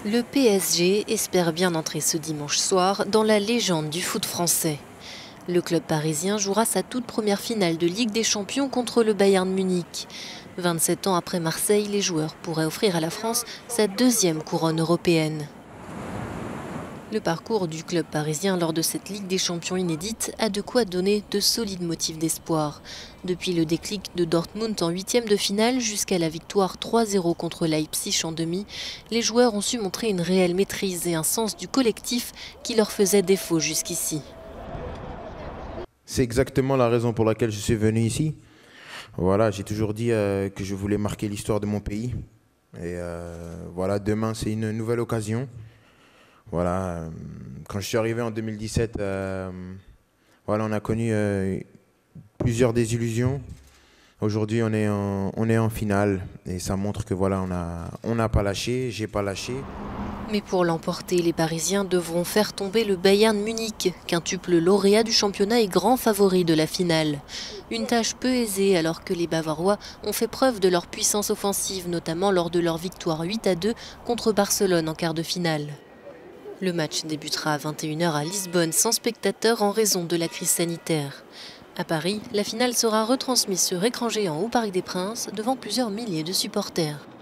Le PSG espère bien entrer ce dimanche soir dans la légende du foot français. Le club parisien jouera sa toute première finale de Ligue des Champions contre le Bayern Munich. 27 ans après Marseille, les joueurs pourraient offrir à la France sa deuxième couronne européenne. Le parcours du club parisien lors de cette Ligue des Champions inédite a de quoi donner de solides motifs d'espoir. Depuis le déclic de Dortmund en huitième de finale jusqu'à la victoire 3-0 contre Leipzig en demi, les joueurs ont su montrer une réelle maîtrise et un sens du collectif qui leur faisait défaut jusqu'ici. C'est exactement la raison pour laquelle je suis venu ici. Voilà, j'ai toujours dit que je voulais marquer l'histoire de mon pays. Et voilà, demain c'est une nouvelle occasion. Voilà, quand je suis arrivé en 2017, voilà, on a connu plusieurs désillusions. Aujourd'hui, on est en finale et ça montre que voilà, on n'a pas lâché, j'ai pas lâché. Mais pour l'emporter, les Parisiens devront faire tomber le Bayern Munich, quintuple lauréat du championnat et grand favori de la finale. Une tâche peu aisée alors que les Bavarois ont fait preuve de leur puissance offensive, notamment lors de leur victoire 8-2 contre Barcelone en quart de finale. Le match débutera à 21 h à Lisbonne sans spectateurs en raison de la crise sanitaire. À Paris, la finale sera retransmise sur écran géant au Parc des Princes devant plusieurs milliers de supporters.